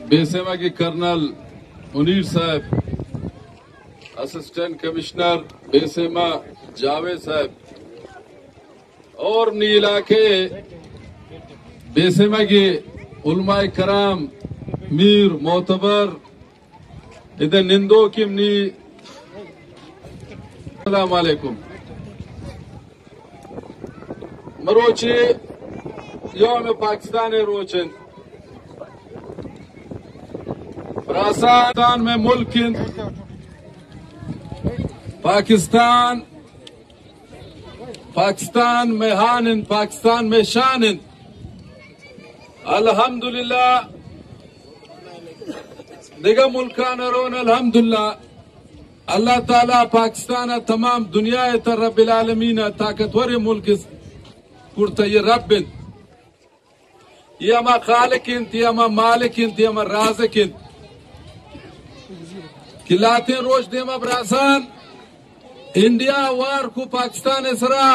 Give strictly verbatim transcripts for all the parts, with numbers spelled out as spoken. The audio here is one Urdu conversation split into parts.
بیسیما کی کرنل منیر صاحب، اسسٹنٹ کمشنر بیسیما جاوید صاحب اور نی علاقے بیسیما کی علماء کرام میر معتبر ادھر نندو کیم نی السلام علیکم مروچی یوم پاکستان روچن پاکستان میں ملک پاکستان پاکستان میں ہانند پاکستان میں شانند الحمدللہ دیگا ملکان رون الحمدللہ اللہ تعالیٰ پاکستان تمام دنیا تر رب العالمین طاقتور ملک کرتا یہ رب یہ اما خالق انت یہ اما مالک انت یہ اما رازق انت کلاتے روش دیما براسان انڈیا وار کو پاکستان اسرا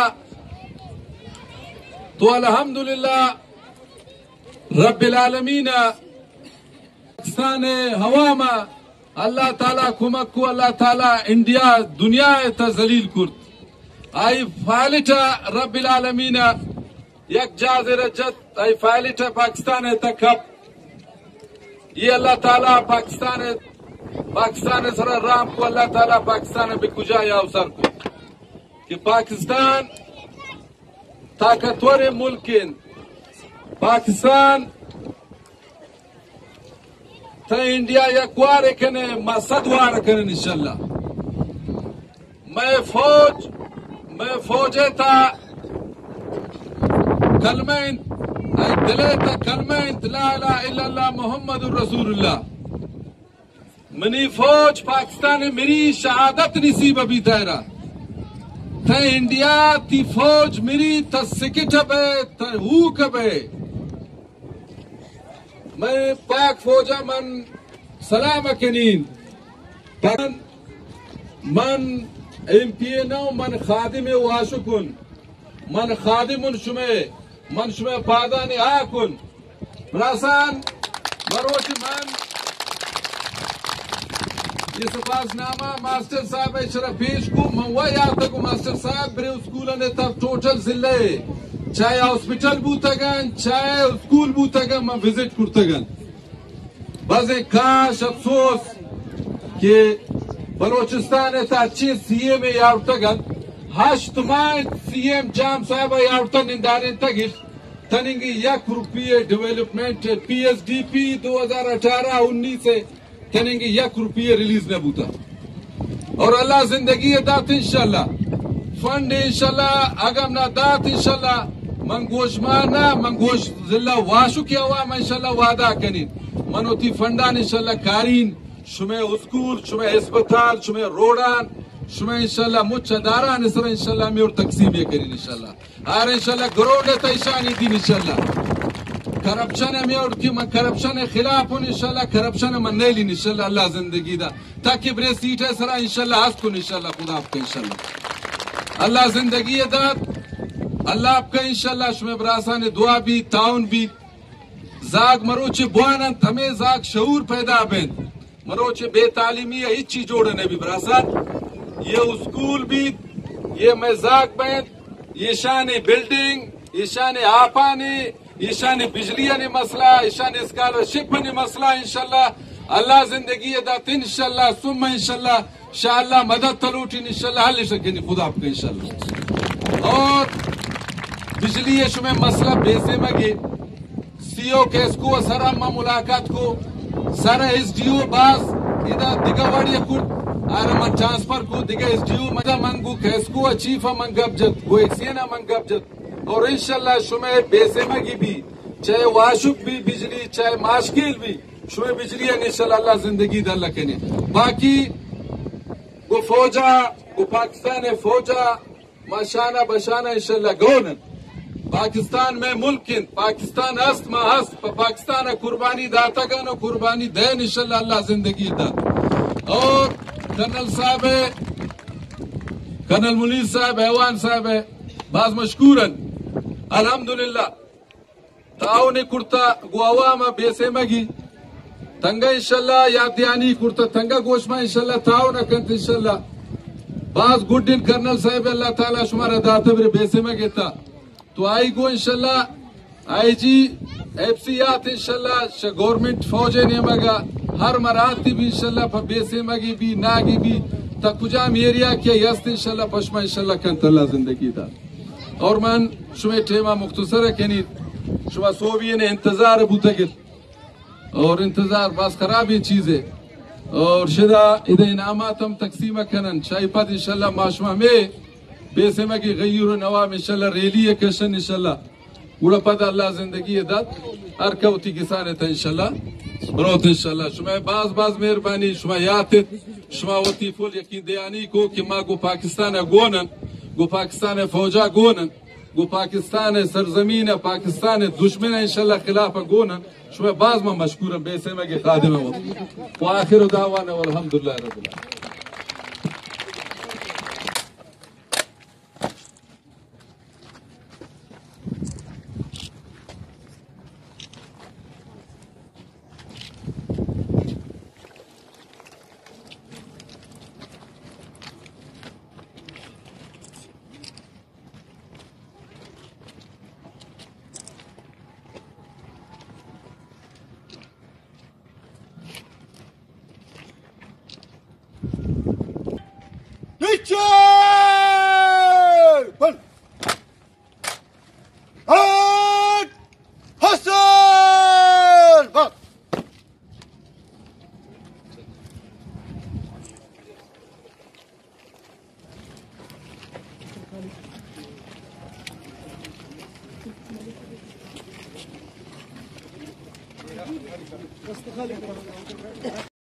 تو الحمدللہ رب العالمین پاکستان ہواما اللہ تعالیٰ کمک کو اللہ تعالیٰ انڈیا دنیا تا ذلیل کرد آئی فالٹا رب العالمین یک جازر جت آئی فالٹا پاکستان تکب یہ اللہ تعالیٰ پاکستان پاکستان سر رام کو اللہ تعالیٰ پاکستان بے کجا یا اوسر کو کہ پاکستان طاقتور ملکن پاکستان تا انڈیا یک وار کنے ما صد وار کنے انشاءاللہ میں فوج میں فوجے تا کلمہ ای دلے تا کلمہ لا الہ الا اللہ محمد رسول اللہ منی فوج پاکستان میری شہادت نصیب ابھی تیرا تا انڈیا تی فوج میری تا سکٹ بے تا ہوک بے میں پاک فوجا من سلام کنین من ایم پی نو من خادم واشکن من خادم شمع من شمع پادان آکن براسان مروچ من یہ سپاس نامہ ماسٹر صاحب اشرف پیش کو من وہ یاد تک ماسٹر صاحب برے اسکول نے تب ٹوٹل ضلع چاہے ہاسپٹل بوتا گن چاہے اسکول بوتا گن میں وزٹ کرتا گن بس کاش افسوس کہ بلوچستان تا اچھی سی ایم یارتا گن ہشت ماہ سی ایم جام صاحب یارتا نندارین تگیش تنگی یک روپیے development P S D P دو ہزار اٹھارہ انیس سے تنگی یک روپیے ریلیز نہ بوتا اور اللہ زندگی دات انشاءاللہ فنڈ انشاءاللہ اگم نہ دات انشاءاللہ منگوش مانا منگوش ضلع واشو کیا ہوا میں انشاءاللہ وعدہ کنین منوتی فنڈان انشاءاللہ کارین شمع اسکول شمع اسپتال شمع روڈان شمع انشاءاللہ مچ داران اسر انشاءاللہ میں اور تقسیم یہ کرین انشاءاللہ آر انشاءاللہ گروڑ تیشانی دین انشاءاللہ کرپشن میں اور کی من کرپشن خلاف ہوں انشاءاللہ کرپشن من نیلین انشاءاللہ اللہ زندگی دا تاکہ برے سیٹ ہے سرا انشاءاللہ ہست کن انشاءاللہ خدا آپ کا انشاءاللہ اللہ زندگی دا اللہ آپ کا انشاءاللہ شمع براسان دعا بھی تعاون بھی زاگ مروچے بوانند ہمیں زاگ شعور پیدا بین مروچے بے تعلیمی ہے ہچی جوڑنے بھی براسان یہ اسکول بھی یہ میں زاگ بین یہ شان بلڈنگ یہ شان آپانے یہ شان بجلیہ نے مسئلہ یہ شان اسکالرشپ نے مسئلہ انشاءاللہ اللہ زندگی دات انشاءاللہ ثم انشاءاللہ شاءاللہ مدد تلوٹین انشاءاللہ حل شکنی خدا آپ کا انشاءاللہ اور بجلی شمع مسئلہ بیسے مگی سی او کیس کو سر اما ملاقات کو سر ایس ڈی او باز ادھا دگا وڑی کورد آر من ٹرانسفر کو دگا ایس ڈی او مجا منگو کیس کو چیفا من گب جت گو ایکسینا من گب جت اور انشاءاللہ شمع بیسے مگی بھی چاہے واشک بھی بجلی چاہے ماشکیل بھی شمع بجلی ہے انشاءاللہ اللہ زندگی دا اللہ کہنے باقی گو فوجا گو پاکستان فوجا ماشانہ بشانہ انشاءاللہ گونن پاکستان میں ملکن پاکستان است ما است پاکستان قربانی داتا گن و قربانی دین انشاءاللہ اللہ زندگی دا اور کرنل صاحب ہے کرنل منیر صاحب ایوان صاحب ہے بعض مشکورن الحمدللہ تعاون کرتا گو عوام بیسے مگی تنگا انشاللہ یادیانی کرتا تنگا گوشما انشاللہ تاؤ نہ کنت انشاللہ باز گڈن کرنل صاحب اللہ تعالیٰ شمارا داتا بر بیسے میں گیتا تو آئی گو انشاللہ آئی جی ایف سی آت انشاللہ گورنمنٹ فوجے نے مگا ہر مراتی بھی انشاللہ پا بیسے مگی بھی ناگی بھی تا کجام ایریا کیا یست انشاللہ پشما انشاللہ کنت اللہ زندگی دا اور من شما ٹھیما مختصر ہے کنی شما سووی نے انتظار بوتا گت اور انتظار باز خرابی چیز ہے اور شدہ ادھا انعامات ہم تقسیم کنن شاہی پت انشاللہ معاشمہ میں بیسے مگی غیر و نوام انشاللہ ریلی کشن انشاللہ گوڑا پتہ اللہ زندگی داد ہر کوتی کسانے تا انشاللہ بروت انشاللہ شما باز باز مہربانی شما یاتت شما وطی فول یقین دیانی کو کہ ما گو پاکستان گونن گو پاکستان فوجا گونن گو پاکستان سرزمین پاکستان دشمن انشاللہ خلاف گونن شما باز ما مشکورم بیسے مگی خادم وقت و آخر دعوانا والحمدللہ رب العالمین Richard! And Hassan!